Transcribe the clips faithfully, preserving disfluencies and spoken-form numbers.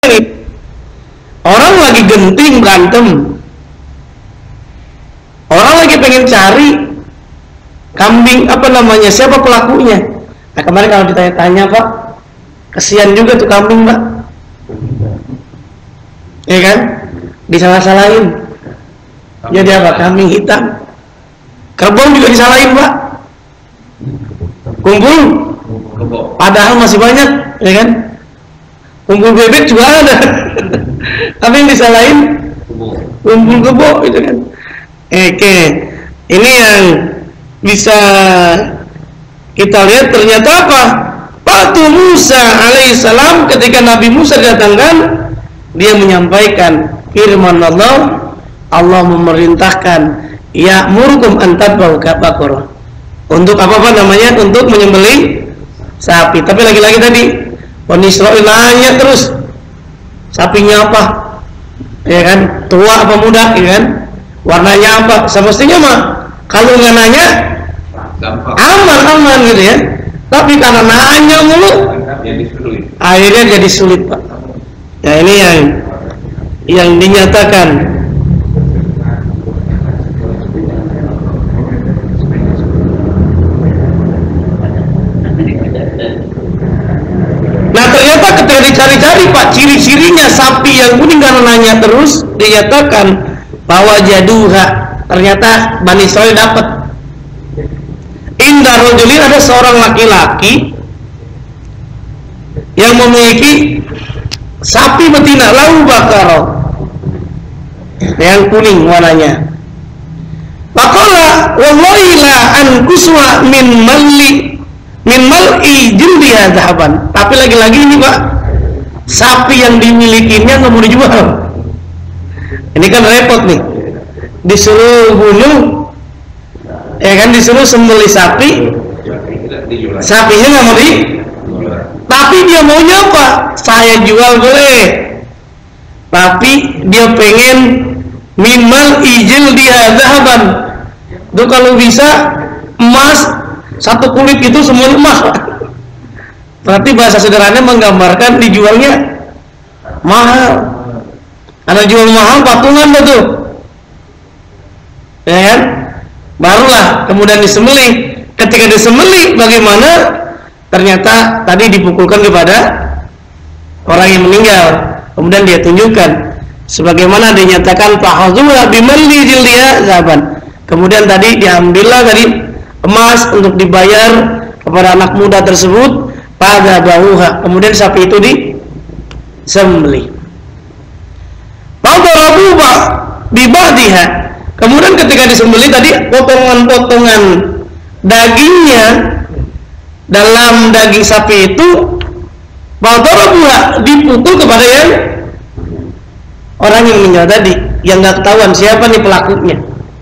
ini. Orang lagi genting berantem, orang lagi pengen cari kambing apa namanya, siapa pelakunya. Nah kemarin kalau ditanya-tanya Pak, kesian juga tuh kambing Pak, ya kan, disalah-salahin. Jadi apa? Kambing hitam. Kerbau juga disalahin Pak, kumpul, padahal masih banyak, ya kan. Kumpul bebek juga ada, tapi yang disalahin kumpul kebo, gitu kan. Oke, ini yang bisa kita lihat. Ternyata apa? Waktu Musa alaihissalam, ketika Nabi Musa datangkan, dia menyampaikan firman Allah. Allah memerintahkan, ya murukum antadbau baqarah, untuk apa apa namanya, untuk menyembelih sapi. Tapi lagi-lagi tadi Bani Israil nanya terus, sapinya apa, ya kan, tua apa muda, ya kan, warnanya apa. Semestinya mah kalau nggak nanya aman-aman gitu ya, tapi karena nanya mulu akhirnya jadi sulit Pak. Ya ini yang yang dinyatakan. Nah ternyata ketika dicari-cari Pak, ciri-cirinya sapi yang kuning karena nanya terus, dinyatakan bahwa jaduha. Ternyata Bani Israil dapat. Indah rojulin, ada seorang laki-laki yang memiliki sapi betina lahu bakaro, yang kuning warnanya. Faqala wallahi la ankuswa min malli min mal'i jildiha zahaban. Tapi lagi-lagi ini Pak, sapi yang dimilikinya nggak mau dijual. Ini kan repot nih, disuruh bunuh, ya kan, disuruh sembelih sapi, sapinya nggak mau di, tapi dia maunya apa? Saya jual boleh, tapi dia pengen minimal ijil dia zahaban. Itu kalau bisa emas, satu kulit itu semua emas. Berarti bahasa sederhananya menggambarkan dijualnya mahal. Karena jual mahal patungan betul, ya kan? Barulah kemudian disembelih. Ketika disembelih bagaimana? Ternyata tadi dipukulkan kepada orang yang meninggal. Kemudian dia tunjukkan sebagaimana dinyatakan fahadzuha bimalli jildiha zahaban. Kemudian tadi diambillah dari emas untuk dibayar kepada anak muda tersebut pada bauha. Kemudian sapi itu disembelih. Fadarabu bibadiha. Kemudian ketika disembelih tadi potongan-potongan dagingnya dalam daging sapi itu fadarabuha, dipukul kepada yang orang yang meninggal tadi, yang nggak ketahuan siapa nih pelakunya.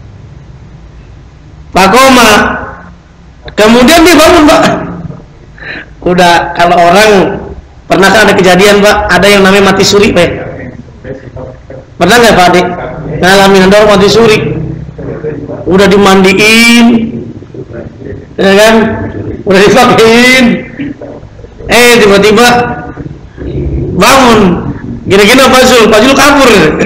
Pakoma, kemudian dia bangun Pak. Udah, kalau orang pernah kan ada kejadian Pak, ada yang namanya mati suri Pak. Pernah nggak Pak Adik? Ngalamin ada orang mati suri, udah dimandiin, ya kan, udah dipakein, eh tiba-tiba bangun, gini-gini Pak Zul, Pak Zul kabur.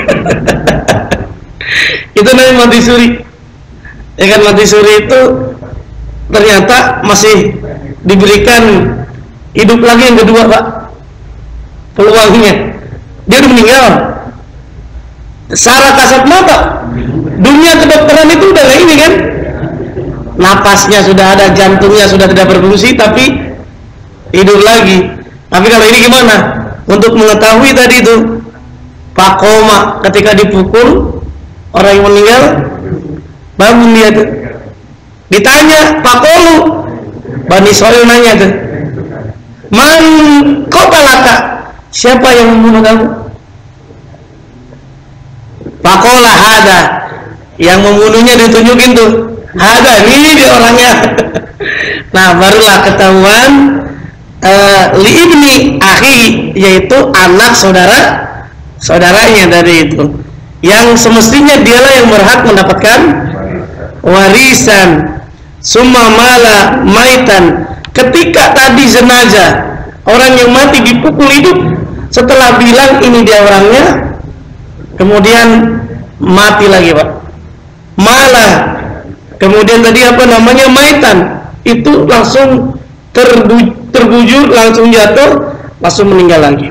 Itu namanya mati suri. Ya kan, mati suri itu ternyata masih diberikan hidup lagi yang kedua Pak, peluangnya. Dia udah meninggal secara kasat mata, dunia kedokteran itu udah kayak ini kan, napasnya sudah ada, jantungnya sudah tidak berfungsi, tapi hidup lagi. Tapi kalau ini gimana? Untuk mengetahui tadi itu Pak Koma, ketika dipukul orang yang meninggal, bangun dia tuh, ditanya Pak Kolu, Bani Israil nanya tuh, man qatalaka, siapa yang membunuh kamu? Pak Kola hada, yang membunuhnya ditunjukin tuh, hada, ini dia orangnya. Nah barulah ketahuan uh, li ibni akhi, yaitu anak saudara saudaranya dari itu, yang semestinya dialah yang berhak mendapatkan warisan. Summa mala maitan, ketika tadi jenazah orang yang mati dipukul hidup, setelah bilang ini dia orangnya, kemudian mati lagi Pak. Malah kemudian tadi apa namanya maitan, itu langsung terbu terbujur, langsung jatuh, langsung meninggal lagi.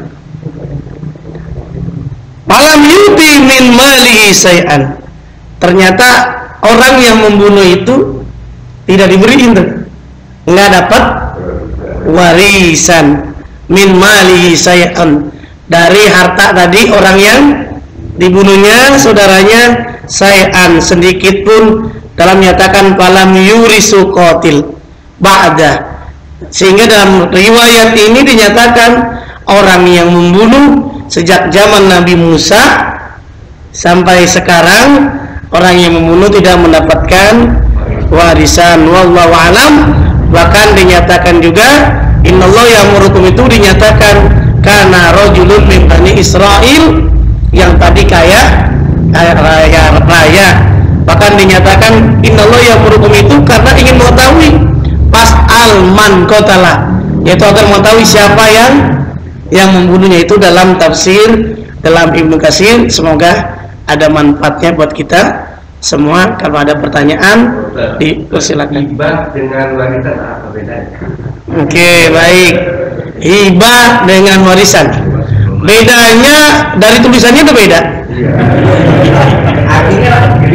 Malam yuti min malihi say'an. Ternyata orang yang membunuh itu tidak diberi itu, nggak dapat warisan min malihi say'an, dari harta tadi orang yang dibunuhnya saudaranya say'an sedikit pun, dalam menyatakan falam yurisu qatil ba'da, sehingga dalam riwayat ini dinyatakan orang yang membunuh sejak zaman Nabi Musa sampai sekarang, orang yang membunuh tidak mendapatkan warisan. Wallahu alam. Bahkan dinyatakan juga innallaha ya'murukum, itu dinyatakan kana rajulun min bani Israil, yang tadi kaya kaya raya, raya. Bahkan dinyatakan innallaha ya'murukum itu karena ingin mengetahui pas'al man qatala, yaitu agar mengetahui siapa yang yang membunuhnya. Itu dalam tafsir dalam Ibnu Katsir. Semoga ada manfaatnya buat kita semua. Kalau ada pertanyaan, dipersilakan. Hibah dengan warisan apa bedanya? Oke, baik. Hibah dengan warisan, bedanya dari tulisannya itu beda. Artinya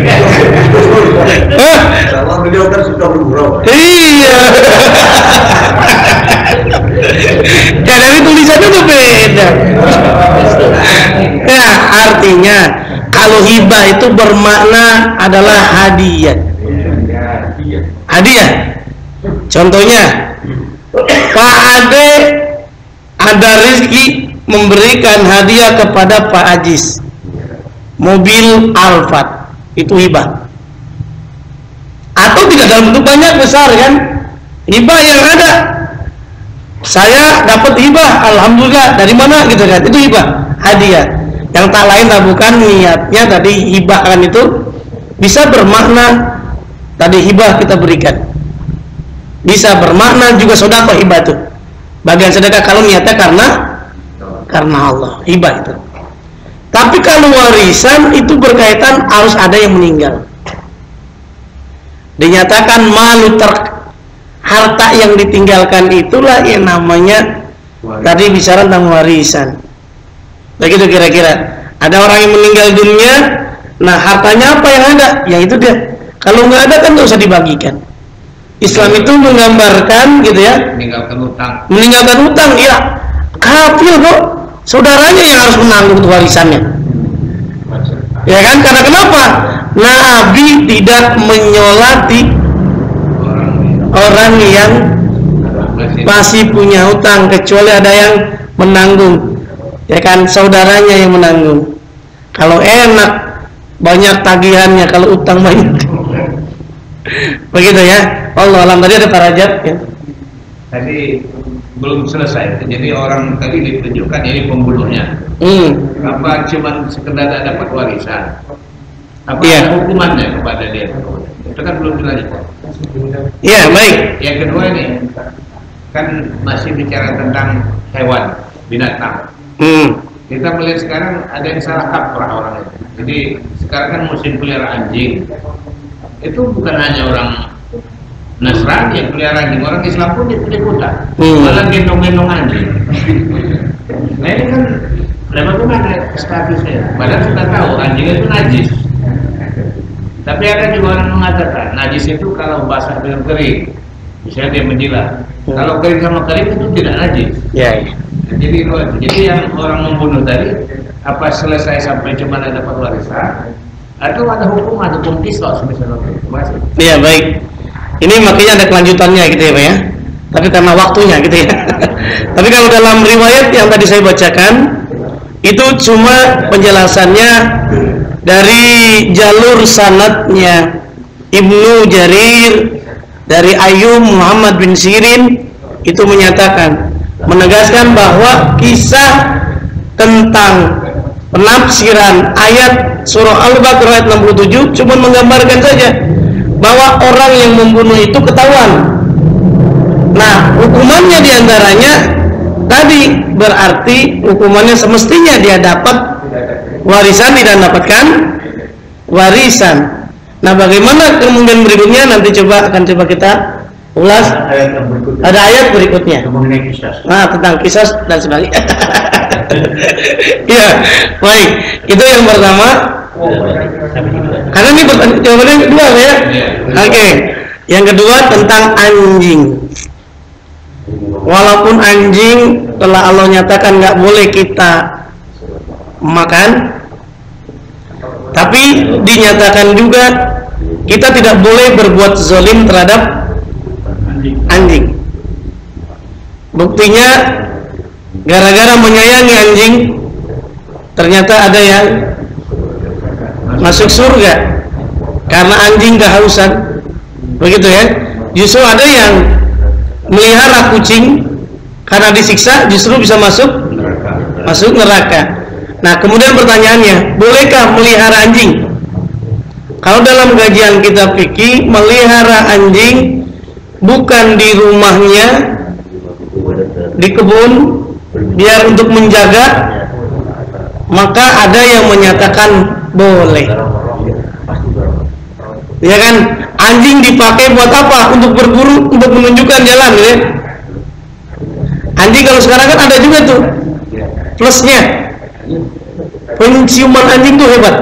kalau beliau kan suka bergurau. Iya. Ya, dari tulisannya itu beda. Ya, artinya kalau hibah itu bermakna adalah hadiah. Hadiah. Contohnya, Pak Ade ada rezeki memberikan hadiah kepada Pak Ajis mobil Alphard, itu hibah. Atau tidak dalam bentuk banyak besar kan? Hibah yang ada, saya dapat hibah, alhamdulillah, dari mana gitu kan? Itu hibah, hadiah. Yang tak lain tak bukan niatnya tadi hibah kan, itu bisa bermakna tadi hibah kita berikan, bisa bermakna juga sedekah hibah itu. Bagian sedekah kalau niatnya karena karena Allah, hibah itu. Tapi kalau warisan itu berkaitan harus ada yang meninggal. Dinyatakan malu ter harta yang ditinggalkan itulah yang namanya tadi bicara tentang warisan. Begitu kira-kira. Ada orang yang meninggal dunia, nah hartanya apa yang ada? Ya itu dia. Kalau nggak ada kan nggak usah dibagikan. Islam itu menggambarkan gitu ya. Meninggalkan hutang. Meninggalkan hutang, iya. Kafir kok. Saudaranya yang harus menanggung warisannya. Ya kan? Karena kenapa? Nabi tidak menyolati orang yang masih punya hutang, kecuali ada yang menanggung. Ya kan, saudaranya yang menanggung. Kalau enak banyak tagihannya, kalau utang banyak. Begitu ya. Allah alam. Tadi ada Parajat ya. Tadi belum selesai. Jadi orang tadi ditunjukkan ini pembunuhnya. Hmm. Apa cuma sekedar dapat warisan? Apa Iya. hukumannya kepada dia? Itu kan belum dilanjutkan. Iya, baik. Yang kedua ini kan masih bicara tentang hewan, binatang. Hmm. Kita melihat sekarang ada yang salah kaprah orang itu. Jadi sekarang kan musim pelihara anjing. Itu bukan hanya orang Nasrani yang pelihara anjing, orang Islam pun ikut-ikutan. Hmm. Malah gendong-gendong anjing. Nah ini kan bagaimana statusnya? Padahal kita tahu anjing itu najis. Tapi ada juga orang mengatakan najis itu kalau basah dengan kering, misalnya dia menjilat. Hmm. Kalau kering sama kering itu tidak najis. Ya, ya. Jadi jadi yang orang membunuh tadi apa selesai sampai cuma dapat warisan atau ada hukum, ada hukum kisos misalnya. Masih. Iya, baik. Ini makanya ada kelanjutannya gitu ya Pak ya. Tapi karena waktunya gitu ya. Tapi kalau dalam riwayat yang tadi saya bacakan itu cuma penjelasannya dari jalur sanadnya Ibnu Jarir dari Ayyub Muhammad bin Sirin, itu menyatakan, menegaskan bahwa kisah tentang penafsiran ayat surah Al-Baqarah ayat enam puluh tujuh cuma menggambarkan saja bahwa orang yang membunuh itu ketahuan. Nah, hukumannya diantaranya tadi berarti hukumannya semestinya dia dapat warisan, tidak mendapatkan warisan. Nah, bagaimana kemudian berikutnya nanti coba akan coba kita ulas. Ada ayat berikutnya mengenai kisah. Nah, tentang kisah dan sebagainya. Ya, baik. Itu yang pertama. Karena ini jawabannya yang kedua ya. Oke. Okay. Yang kedua tentang anjing. Walaupun anjing telah Allah nyatakan nggak boleh kita makan, tapi dinyatakan juga kita tidak boleh berbuat zalim terhadap anjing. Buktinya gara-gara menyayangi anjing ternyata ada yang masuk surga karena anjing kehausan, begitu ya. Justru ada yang melihara kucing karena disiksa justru bisa masuk masuk neraka. Nah, kemudian pertanyaannya, bolehkah melihara anjing? Kalau dalam kajian kitab fikih, melihara anjing bukan di rumahnya, di kebun, biar untuk menjaga, maka ada yang menyatakan boleh. Ya kan, anjing dipakai buat apa? Untuk berburu, untuk menunjukkan jalan, ya. Anjing kalau sekarang kan ada juga tuh plusnya. Penciuman anjing tuh hebat.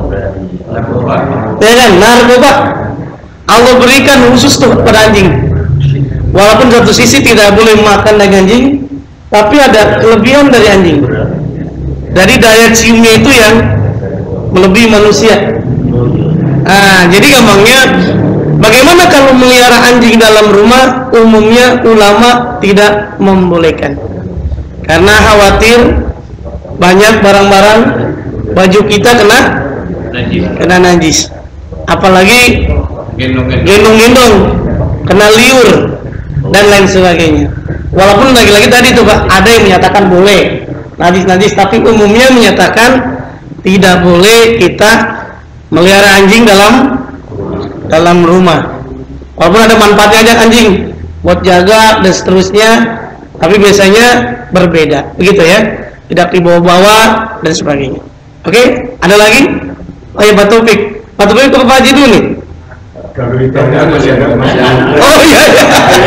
Ya kan, narkoba Allah berikan khusus tuh pada anjing. Walaupun satu sisi tidak boleh makan daging anjing, tapi ada kelebihan dari anjing. Dari daya ciumnya itu yang melebihi manusia. Nah, jadi gampangnya, bagaimana kalau melihara anjing dalam rumah? Umumnya ulama tidak membolehkan, karena khawatir banyak barang-barang baju kita kena kena najis, apalagi gendong-gendong, kena liur dan lain sebagainya. Walaupun lagi-lagi tadi tuh Pak, ada yang menyatakan boleh najis-najis, tapi umumnya menyatakan tidak boleh kita melihara anjing dalam dalam rumah. Walaupun ada manfaatnya aja anjing buat jaga dan seterusnya, tapi biasanya berbeda, begitu ya. Tidak dibawa-bawa dan sebagainya. Oke, okay? Ada lagi? Oh ya, Pak Taufik. Pak Taufik ke Pak Haji dulu nih. Kalau ditanya masih ada masih ada. Oh iya iya.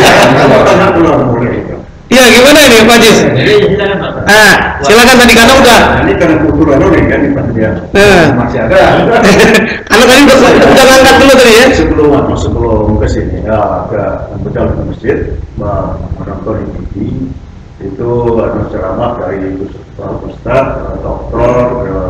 Iya, gimana ini Pak Haji? Ah, silakan tadi kata udah. Ini karena kultural nih kan dia. Masih ada. Karena tadi udah udah ngangkat dulu tadi ya. Sebelum masuk sebelum ke sini ya ke betul ke masjid menonton T V itu ada ceramah dari Ustaz, Doktor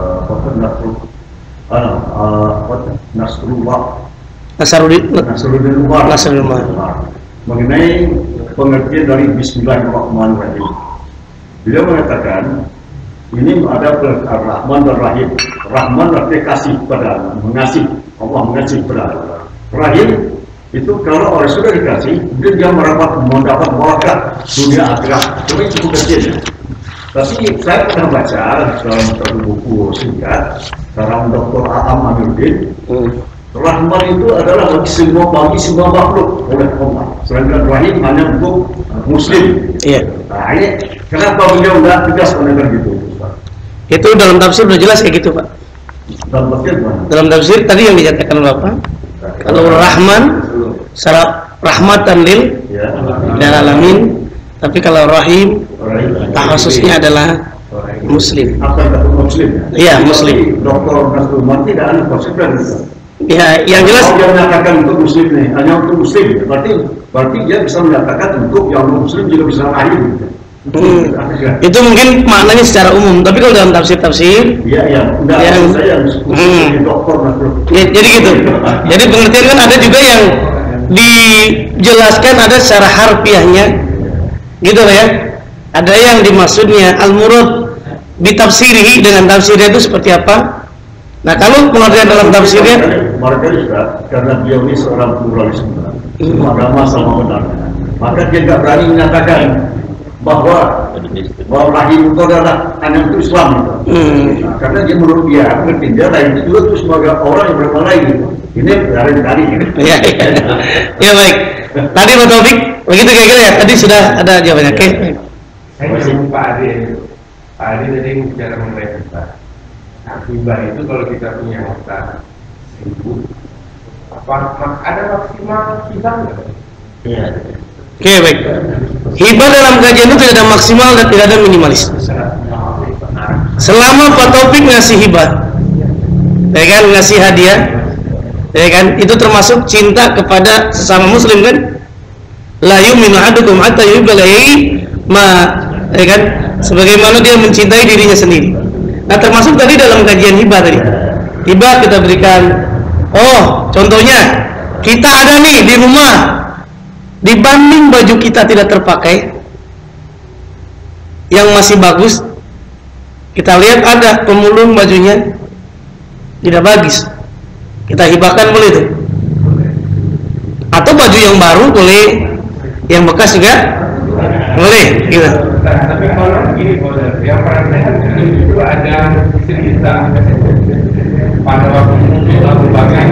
Nasrullah Nasruddin Nasruddin Umar Nasruddin Umar mengenai pengertian dari Bismillahirrahmanirrahim. Beliau mengatakan ini ada Rahman dan Rahim. Rahman artinya kasih pada mengasihi, Allah mengasihi pada. Rahim itu kalau orang sudah dikasih, dia mendapat mendapat berkah dunia akhirat. Itu cukup kecil. Tapi saya pernah baca dalam satu buku singkat karang Doktor Aam Amiruddin, Rahman itu adalah bagi semua bagi semua makhluk oleh Allah. Sedangkan Rahim hanya untuk Muslim. Iya. Nah, ini kenapa beliau tidak tegas menekan gitu? Itu dalam tafsir sudah jelas kayak gitu Pak. Dalam tafsir mana? Dalam tafsir tadi yang dinyatakan Bapak, kalau Rahman secara rahmatan lil dan alamin, tapi kalau Rahim khususnya adalah Muslim. Apa itu Muslim? Iya, Muslim. Doktor Nasrullah tidak ada konsekuensi. Ya, yang jelas dia menyatakan untuk Muslim nih, hanya untuk Muslim. Berarti berarti dia bisa menyatakan untuk yang Muslim juga bisa Rahim. Hmm. Itu mungkin maknanya secara umum, tapi kalau dalam tafsir-tafsir, iya iya, enggak yang, saya hmm. dokter ya, jadi gitu. Jadi pengertian kan ada juga yang dijelaskan ada secara harfiahnya, gitu lah ya. Ada yang dimaksudnya al-murad bitafsirihi, dengan tafsirnya itu seperti apa. Nah kalau pengertian dalam tafsirnya, mereka juga karena beliau ini seorang pluralisme, semua agama sama benar, maka dia nggak berani menyatakan bahwa bahwa Rahim itu adalah hanya untuk Islam gitu. Hmm. Nah, karena dia menurut dia ngerti dia lain itu juga itu sebagai orang yang beriman lain gitu. Ini dari tadi gitu. Ya, ya. Ya baik. Tadi Pak Taufik begitu kira-kira ya. Tadi sudah ada jawabannya. Oke. Okay. Saya nyambung Pak Adi. Pak Adi tadi bicara mengenai hibah. Nah, hibah itu kalau kita punya harta seribu, apa ada maksimal hibah nggak? Iya. Oke, baik. Hibah dalam kajian itu tidak ada maksimal dan tidak ada minimalis. Selama Pak Taufik ngasih hibah, ya kan, ngasih hadiah, ya kan, itu termasuk cinta kepada sesama muslim kan? La yu'minu ahadukum hatta yuhibba li ma, ya kan, sebagaimana dia mencintai dirinya sendiri. Nah, termasuk tadi dalam kajian hibah tadi. Hibah kita berikan. Oh, contohnya kita ada nih di rumah, dibanding baju kita tidak terpakai yang masih bagus, kita lihat ada pemulung bajunya tidak bagus, kita hibahkan, boleh tuh. Atau baju yang baru boleh, yang bekas juga boleh gitu. Tapi kalau begini, yang pernah saya itu ada cerita pada waktu itu Abu Bakar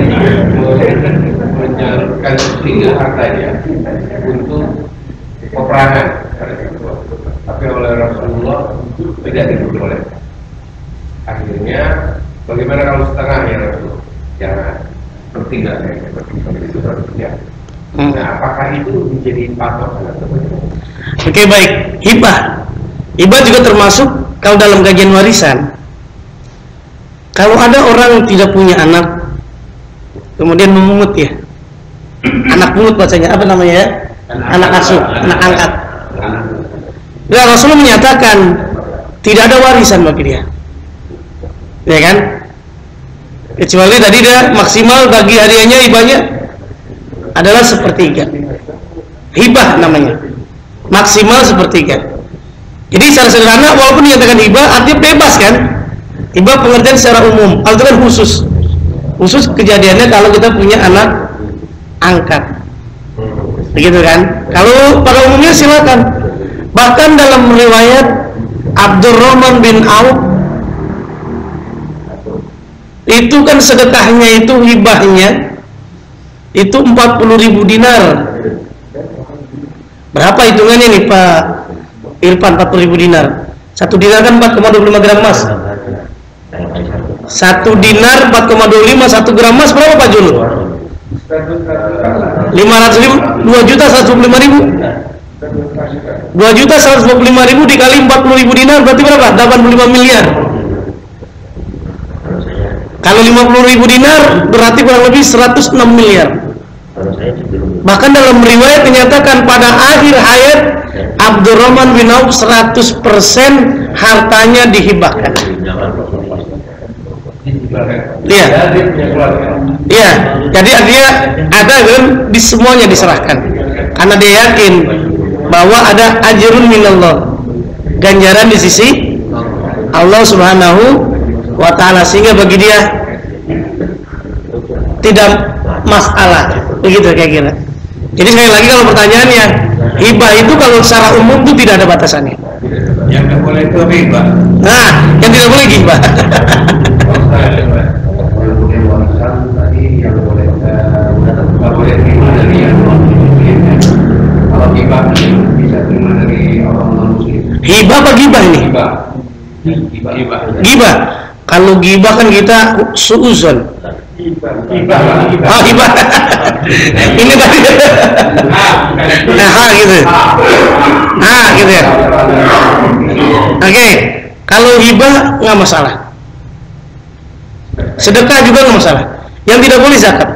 menyalurkan tiga hartanya untuk peperangan, tapi oleh Rasulullah tidak diperbolehkan. Akhirnya bagaimana kalau setengah ya Rasulullah? Jangan bertiga kayaknya, bertiga. Nah, apakah itu menjadi patokan atau bagaimana? Oke, baik. Hibah, hibah juga termasuk kalau dalam kajian warisan. Kalau ada orang yang tidak punya anak, kemudian memungut ya, anak pungut bacanya apa namanya ya? Anak asuh, anak angkat. Nah, Rasulullah menyatakan tidak ada warisan bagi dia, ya kan? Kecuali tadi dia maksimal bagi hadiahnya, hibahnya adalah sepertiga. Hibah namanya, maksimal sepertiga. Jadi secara sederhana, walaupun dinyatakan hibah, artinya bebas kan? Hibah pengertian secara umum, kalau itu kan khusus. Khusus kejadiannya kalau kita punya anak angkat, begitu kan? Kalau pada umumnya silakan. Bahkan dalam riwayat Abdurrahman bin Auf itu kan sedekahnya itu, hibahnya itu empat puluh ribu dinar. Berapa hitungannya nih Pak Irfan? Empat puluh ribu dinar, satu dinar kan empat koma dua puluh lima gram emas. Satu dinar empat koma dua puluh lima, satu gram emas berapa Pak Jul? lima ratus ribu, dua juta seratus dua puluh lima ribu. dua juta seratus dua puluh lima ribu dikali empat puluh ribu dinar berarti berapa? delapan puluh lima miliar. Kalau lima puluh ribu dinar berarti kurang lebih seratus enam miliar. Bahkan dalam riwayat dinyatakan pada akhir hayat Abdurrahman bin Auf seratus persen hartanya dihibahkan. Iya. Iya. Jadi artinya ada kan, di semuanya diserahkan. Karena dia yakin bahwa ada ajrun minallah, ganjaran di sisi Allah Subhanahu wa ta'ala, sehingga bagi dia tidak masalah, begitu kayak kira. Jadi sekali lagi kalau pertanyaannya, hibah itu kalau secara umum itu tidak ada batasannya. Yang tidak boleh itu hibah. Nah, yang tidak boleh hibah. Tadi yang boleh nggak boleh terima dari yang non muslim. Kalau hibah bisa terima dari orang non muslim. Hibah apa gibah ini? Hibah. Hibah. Hibah. Gibah. Kalau gibah kan kita suuzon. Hibah. Oh, hibah. Ini tadi. Nah, gitu. Ah, gitu ya. Oke. Kalau hibah nggak masalah. Sedekah juga nggak masalah. Yang tidak boleh zakat.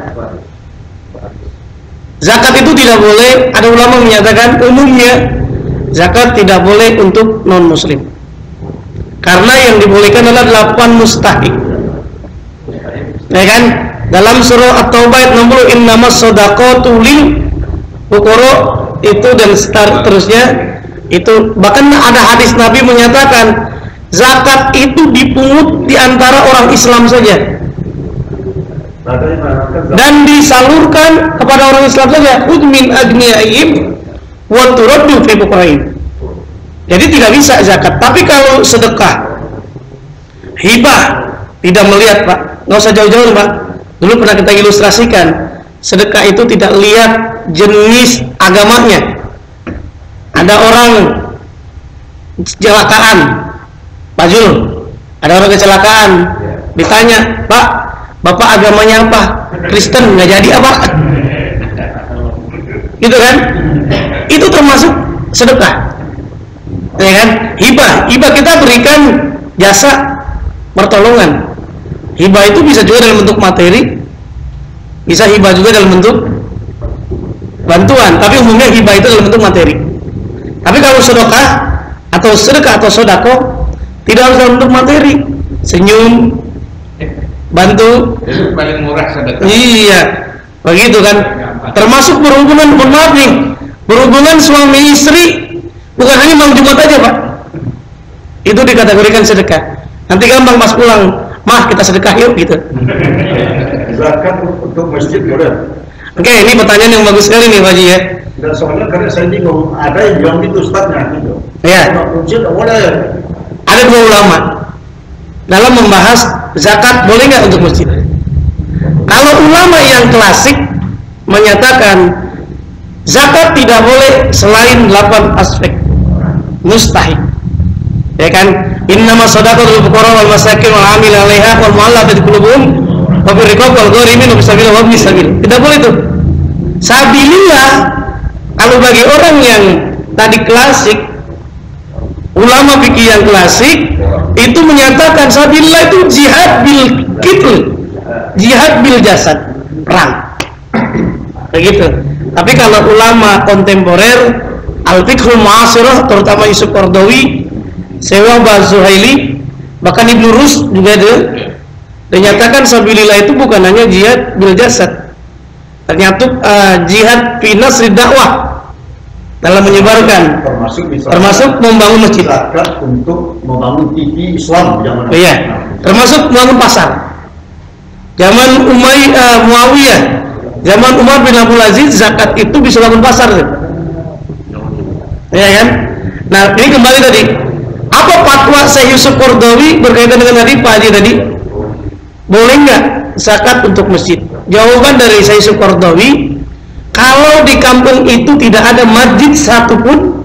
Zakat itu tidak boleh. Ada ulama menyatakan umumnya zakat tidak boleh untuk non muslim. Karena yang dibolehkan adalah delapan mustahik. Ya kan? Dalam surah At-Taubah ayat enam puluh, innamas shadaqatu lil fuqara, itu dan seterusnya. Itu bahkan ada hadis Nabi menyatakan zakat itu dipungut di antara orang Islam saja dan disalurkan kepada orang Islam saja. Udmin agniyaim wa turaddu fi fuqarain. Jadi tidak bisa zakat. Tapi kalau sedekah, hibah, tidak melihat Pak, nggak usah jauh-jauh Pak. Dulu pernah kita ilustrasikan, sedekah itu tidak lihat jenis agamanya. Ada orang kecelakaan, Pak Jul, ada orang kecelakaan, ditanya, Pak, Bapak agamanya apa? Kristen, nggak jadi apa? Gitu kan? Itu termasuk sedekah, ya kan? Hibah, hibah kita berikan jasa pertolongan. Hibah itu bisa juga dalam bentuk materi, bisa hibah juga dalam bentuk bantuan, tapi umumnya hibah itu dalam bentuk materi. Tapi kalau sedekah atau sedekah atau sodako tidak harus dalam bentuk materi, senyum, bantu, Itu paling murah sedekah. iya, begitu kan. Termasuk berhubungan, mohon maaf nih, berhubungan suami istri, bukan hanya malam Jumat aja Pak, itu dikategorikan sedekah. Nanti gampang pas pulang, mah kita sedekah yuk gitu. Zakat untuk masjid boleh. Oke, ini pertanyaan yang bagus sekali nih Pak Haji ya. Dan soalnya karena saya bingung, ada yang bilang itu Ustaznya gitu. Iya. Kalau masjid boleh. Ada dua ulama dalam membahas zakat boleh nggak untuk masjid. Kalau ulama yang klasik menyatakan zakat tidak boleh selain delapan aspek, mustahil, ya kan? Innama shadaqatul fuqara wal masakin wal 'amil 'alaiha wal mu'allafati qulubuhum wa fir riqab wal gharimin wa fisabilillah wa ibnis sabil. Tidak boleh itu. Sabilillah kalau bagi orang yang tadi klasik, ulama fikih yang klasik itu menyatakan sabilillah itu jihad bil qitl, jihad bil jasad, perang. Begitu. Tapi kalau ulama kontemporer al-fiqhul mu'asirah, terutama Yusuf Qaradawi, Sewah Bazuhaili, bahkan Ibnu Rus juga ada, dinyatakan sabilillah itu bukan hanya jihad bil jasad, ternyata uh, jihad fi nasri dakwah, dalam menyebarkan, termasuk misalnya, termasuk membangun masjid, zakat untuk membangun T V Islam zaman. iya, termasuk membangun pasar. Zaman Umayyah, uh, Muawiyah, zaman Umar bin Abdul Aziz, zakat itu bisa bangun pasar, ya kan? Nah, ini kembali tadi, apa fatwa Syekh Yusuf Qaradawi berkaitan dengan tadi Pak Haji tadi? Boleh nggak zakat untuk masjid? Jawaban dari Syekh Yusuf Qaradawi, kalau di kampung itu tidak ada masjid satupun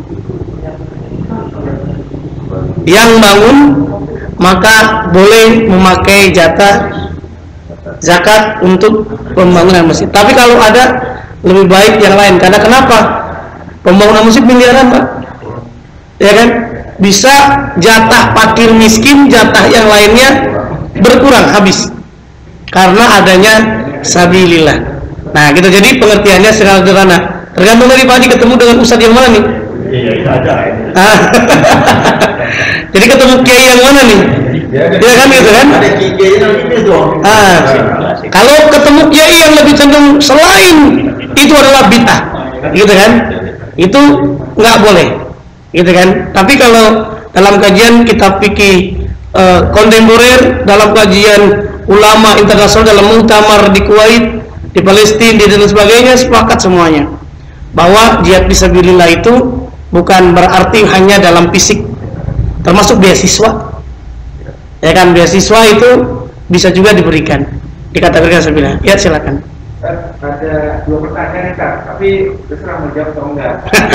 yang bangun, maka boleh memakai jatah zakat untuk pembangunan masjid. Tapi kalau ada, lebih baik yang lain. Karena kenapa? Pembangunan masjid miliaran Pak, ya kan? Bisa jatah fakir miskin, jatah yang lainnya berkurang, habis karena adanya sabilillah. Nah gitu, jadi pengertiannya secara sederhana. Tergantung dari Pak Haji ketemu dengan ustadz yang mana nih. Iya, itu ada. Ah. Jadi ketemu kiai yang mana nih? Ya kan gitu kan? Ada kiai yang itu dong. Ah. Kalau ketemu kiai yang lebih cenderung selain itu adalah bid'ah, gitu kan? Itu nggak boleh, gitu kan? Tapi kalau dalam kajian kitab fikih uh, kontemporer, dalam kajian ulama internasional, dalam muktamar di Kuwait, di Palestina, di dan sebagainya, sepakat semuanya bahwa jihad fisabilillah itu bukan berarti hanya dalam fisik, termasuk beasiswa, ya kan? Beasiswa itu bisa juga diberikan, dikategorikan fisabilillah. Ya silakan. Ada dua pertanyaan Kak, tapi terserah mau jawab atau enggak.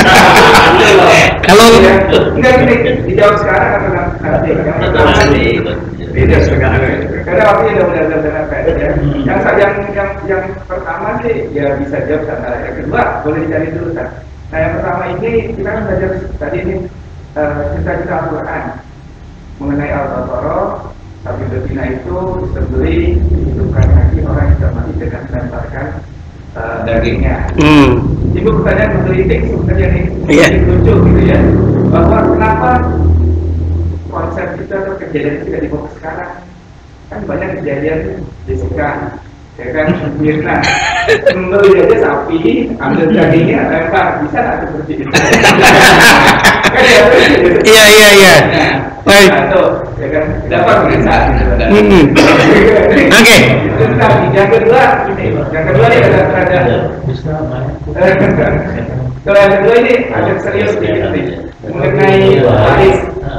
Kalau enggak ini dijawab sekarang atau nanti? Yang pertama tadi beda sekarang. Karena waktunya udah udah udah udah ya. Yang yang yang yang pertama sih ya bisa jawab sana. Yang kedua boleh dicari dulu kan. Nah yang pertama ini kita kan belajar tadi ini cerita-cerita Al-Quran mengenai Al-Baqarah. Tapi betina itu disembeli, dihidupkan lagi, orang yang sudah mati dengan melemparkan uh, dagingnya. hmm. Itu pertanyaan menggelitik sebenarnya nih, yeah. lucu gitu ya, bahwa kenapa konsep kita atau kejadian tidak dibawa ke sekarang? Kan banyak kejadian Jessica, ya kan, Mirna, membeli aja sapi, ambil dagingnya, lempar, bisa nggak seperti itu? Iya iya iya. Baik. Ya kan, dapat perintah. Hmm. Oke. Yang kedua ini, yang kedua ini ada ada. Kalau yang kedua ini agak serius sedikit nih mengenai waris.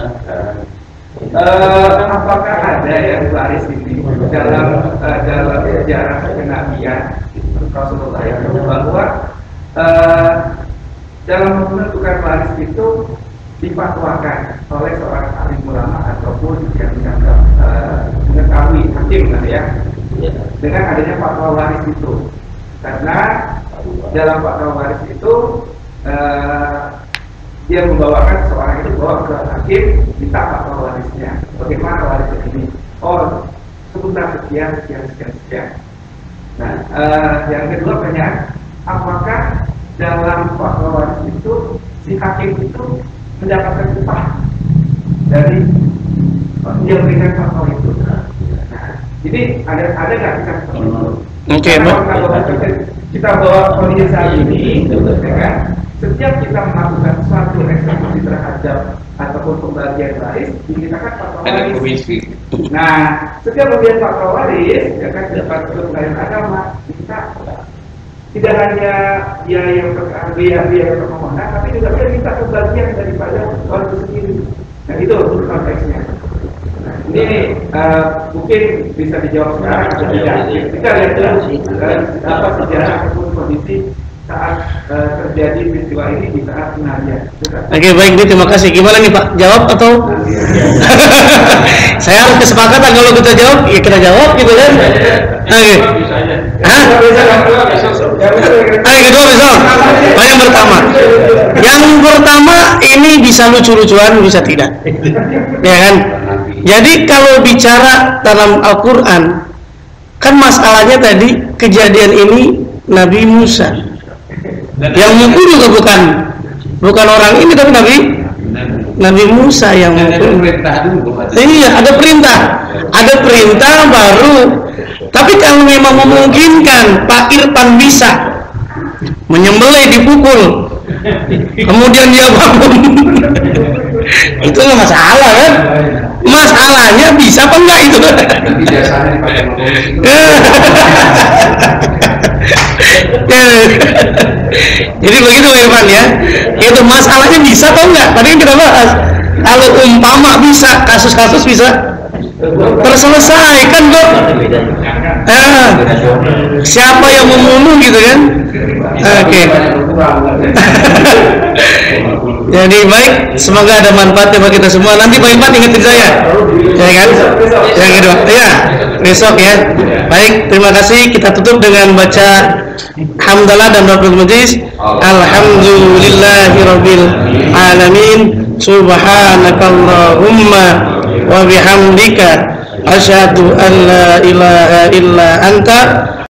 Apakah ada yang waris ini dalam dalam sejarah kenabian Rasulullah itu bahwa dalam menentukan waris itu difatwakan oleh seorang alim ulama ataupun yang dianggap uh, mengetahui hakim lah ya, dengan adanya fatwa waris itu. Karena dalam fatwa waris itu uh, dia membawakan seorang itu bawa ke hakim, minta fatwa warisnya. Bagaimana warisnya ini? Oh, sebentar sekian sekian sekian sekian. Nah, uh, yang kedua pertanyaan, apakah dalam fatwa waris itu si hakim itu mendapatkan upah dari yang memberikan fatwa itu? Nah, jadi ada ada nggak kita seperti itu? Oke, kalau kita, kita bawa kondisi saat ini, ya kan? Setiap kita melakukan suatu eksekusi terhadap ataupun pembagian waris, dimintakan fatwa waris. Nah, setiap pembagian fatwa waris, ya kan, dapat pengadilan agama, kita tidak hanya biaya biaya biaya permohonan, tapi juga dia minta pembagian daripada waris itu sendiri. Nah, itu untuk konteksnya. Nah, ini uh, mungkin bisa dijawab sekarang atau tidak. Kita lihat dulu uh, apa sejarah ataupun kondisi saat uh, terjadi peristiwa ini di saat pengajian. Oke, baik, Bu, terima kasih. Gimana nih Pak? Jawab atau? Saya harus kesepakatan kalau kita jawab, ya kita jawab gitu kan? Oke. Hah? Ayo kedua besok. Oh, yang pertama. Yang pertama ini bisa lucu-lucuan, bisa tidak. Ya kan? Jadi kalau bicara dalam Al-Quran, kan masalahnya tadi kejadian ini Nabi Musa. Yang mukul juga bukan bukan orang ini, tapi Nabi Nabi Musa yang mukul. Iya, ada perintah, ada perintah baru. Tapi kalau memang memungkinkan Pak Irfan bisa menyembelih, dipukul, kemudian dia bangun, itu nggak masalah kan? Masalahnya bisa apa enggak itu? Jadi begitu Irfan ya. Itu masalahnya bisa atau enggak? Tadi kita bahas. Kalau umpama bisa, kasus-kasus bisa terselesaikan kok. Eh, siapa yang membunuh gitu kan? Oke. Okay. Jadi baik, semoga ada manfaatnya bagi kita semua. Nanti Pak Irfan ingetin saya, ya kan? Yang kedua, ya besok ya. Baik, terima kasih. Kita tutup dengan baca hamdalah dan Rabbul Majlis. Alhamdulillahirabbil alamin. Subhanakallahumma wa bihamdika asyhadu an la ilaha illa anta